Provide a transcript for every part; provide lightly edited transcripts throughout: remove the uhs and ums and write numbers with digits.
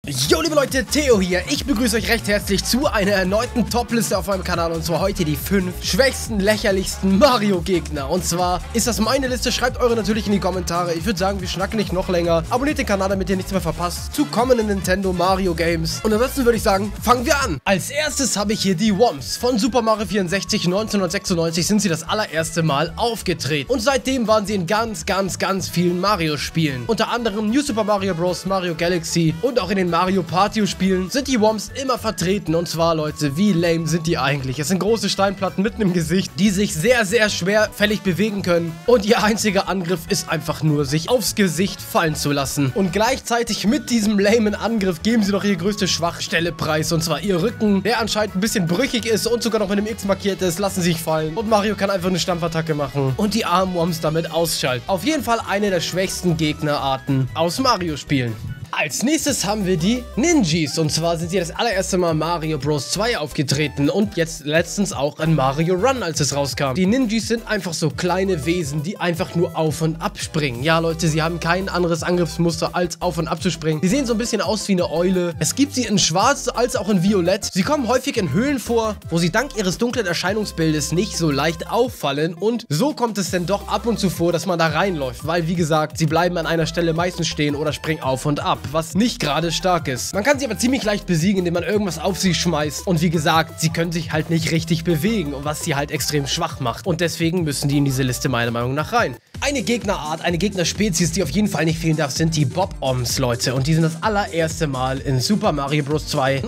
Jo liebe Leute, Theo hier. Ich begrüße euch recht herzlich zu einer erneuten Top-Liste auf meinem Kanal. Und zwar heute die 5 schwächsten, lächerlichsten Mario-Gegner. Und zwar ist das meine Liste. Schreibt eure natürlich in die Kommentare. Ich würde sagen, wir schnacken nicht noch länger. Abonniert den Kanal, damit ihr nichts mehr verpasst zu kommenden Nintendo Mario Games. Und ansonsten würde ich sagen, fangen wir an. Als erstes habe ich hier die Wumps. Von Super Mario 64 1996 sind sie das allererste Mal aufgetreten. Und seitdem waren sie in ganz vielen Mario-Spielen. Unter anderem New Super Mario Bros., Mario Galaxy und auch in den Mario Party Spielen sind die Wumps immer vertreten. Und zwar, Leute, wie lame sind die eigentlich? Es sind große Steinplatten mitten im Gesicht, die sich sehr schwerfällig bewegen können. Und ihr einziger Angriff ist einfach nur, sich aufs Gesicht fallen zu lassen. Und gleichzeitig mit diesem lamen Angriff geben sie noch ihre größte Schwachstelle preis. Und zwar ihr Rücken, der anscheinend ein bisschen brüchig ist und sogar noch mit einem X markiert ist, lassen sich fallen. Und Mario kann einfach eine Stampfattacke machen und die armen Wumps damit ausschalten. Auf jeden Fall eine der schwächsten Gegnerarten aus Mario-Spielen. Als nächstes haben wir die Ninjas. Und zwar sind sie das allererste Mal Mario Bros. 2 aufgetreten und jetzt letztens auch in Mario Run, als es rauskam. Die Ninjas sind einfach so kleine Wesen, die einfach nur auf und ab springen. Ja, Leute, sie haben kein anderes Angriffsmuster, als auf und ab zu springen. Sie sehen so ein bisschen aus wie eine Eule. Es gibt sie in schwarz als auch in violett. Sie kommen häufig in Höhlen vor, wo sie dank ihres dunklen Erscheinungsbildes nicht so leicht auffallen. Und so kommt es denn doch ab und zu vor, dass man da reinläuft. Weil, wie gesagt, sie bleiben an einer Stelle meistens stehen oder springen auf und ab, was nicht gerade stark ist. Man kann sie aber ziemlich leicht besiegen, indem man irgendwas auf sie schmeißt. Und wie gesagt, sie können sich halt nicht richtig bewegen, was sie halt extrem schwach macht. Und deswegen müssen die in diese Liste meiner Meinung nach rein. Eine Gegnerart, eine Gegnerspezies, die auf jeden Fall nicht fehlen darf, sind die Bob-Oms, Leute. Und die sind das allererste Mal in Super Mario Bros. 2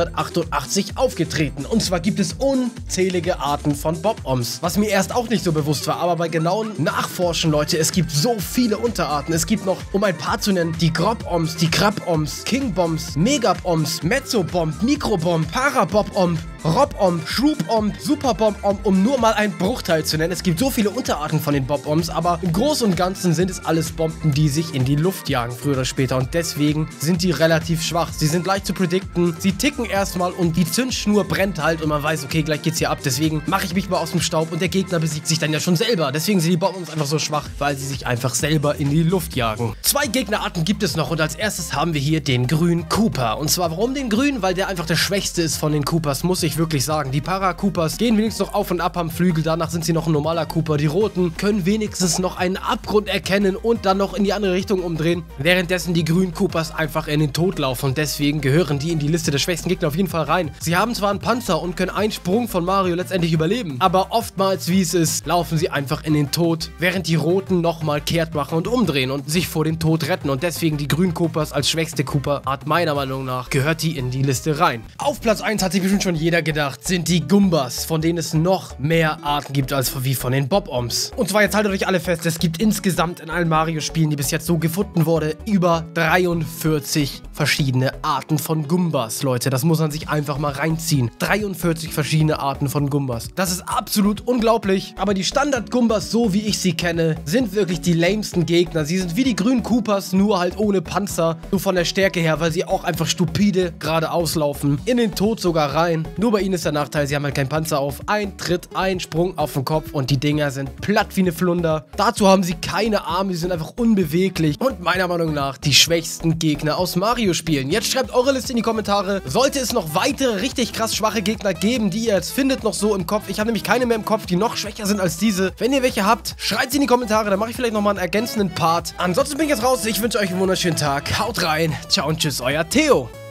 1988 aufgetreten. Und zwar gibt es unzählige Arten von Bob-Oms, was mir erst auch nicht so bewusst war. Aber bei genauen Nachforschen, Leute, es gibt so viele Unterarten. Es gibt noch, um ein paar zu nennen, die Grob-Oms, die Krab-Oms, King-Bombs, Mega-Bombs, Mezzo-Bomb, Mikro-Bomb, Para-Bob-Omb, Rob-Omb, Shroop-Omb, Super-Bomb-Omb, um nur mal einen Bruchteil zu nennen. Es gibt so viele Unterarten von den Bob-Oms, aber im Großen und Ganzen sind es alles Bomben, die sich in die Luft jagen, früher oder später. Und deswegen sind die relativ schwach. Sie sind leicht zu predikten, sie ticken erstmal und die Zündschnur brennt halt und man weiß, okay, gleich geht's hier ab. Deswegen mache ich mich mal aus dem Staub und der Gegner besiegt sich dann ja schon selber. Deswegen sind die Bob-Oms einfach so schwach, weil sie sich einfach selber in die Luft jagen. 2 Gegnerarten gibt es noch und als erstes haben wir hier den grünen Koopa. Und zwar, warum den grünen? Weil der einfach der schwächste ist von den Koopas, muss ich wirklich sagen. Die Para-Koopas gehen wenigstens noch auf und ab am Flügel, danach sind sie noch ein normaler Koopa. Die roten können wenigstens noch einen Abgrund erkennen und dann noch in die andere Richtung umdrehen, währenddessen die grünen Koopas einfach in den Tod laufen und deswegen gehören die in die Liste der schwächsten Gegner auf jeden Fall rein. Sie haben zwar einen Panzer und können einen Sprung von Mario letztendlich überleben, aber oftmals, wie es ist, laufen sie einfach in den Tod, während die roten nochmal kehrt machen und umdrehen und sich vor den Tod retten und deswegen die grünen Koopas als schwächste Koopa-Art meiner Meinung nach gehört die in die Liste rein. Auf Platz 1 hat sich bestimmt schon jeder gedacht, sind die Goombas, von denen es noch mehr Arten gibt als wie von den Bob-Oms. Und zwar, jetzt haltet euch alle fest, es gibt insgesamt in allen Mario-Spielen, die bis jetzt so gefunden wurde, über 43 verschiedene Arten von Goombas, Leute. Das muss man sich einfach mal reinziehen. 43 verschiedene Arten von Goombas. Das ist absolut unglaublich, aber die Standard-Goombas, so wie ich sie kenne, sind wirklich die lamesten Gegner. Sie sind wie die grünen Koopas, nur halt ohne Panzer, so von der Stärke her, weil sie auch einfach stupide geradeaus laufen, in den Tod sogar rein. Nur bei ihnen ist der Nachteil, sie haben halt keinen Panzer auf. Ein Tritt, ein Sprung auf den Kopf und die Dinger sind platt wie eine Flunder. Dazu haben sie keine Arme, sie sind einfach unbeweglich und meiner Meinung nach die schwächsten Gegner aus Mario-Spielen. Jetzt schreibt eure Liste in die Kommentare. Sollte es noch weitere richtig krass schwache Gegner geben, die ihr jetzt findet noch so im Kopf? Ich habe nämlich keine mehr im Kopf, die noch schwächer sind als diese. Wenn ihr welche habt, schreibt sie in die Kommentare, dann mache ich vielleicht nochmal einen ergänzenden Part. Ansonsten bin ich jetzt raus. Ich wünsche euch einen wunderschönen Tag. Haut rein. Ciao und tschüss, euer Theo.